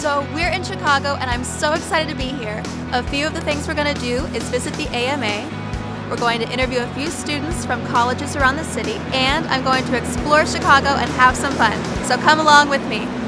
So we're in Chicago and I'm so excited to be here. A few of the things we're going to do is visit the AMA. We're going to interview a few students from colleges around the city, and I'm going to explore Chicago and have some fun. So come along with me.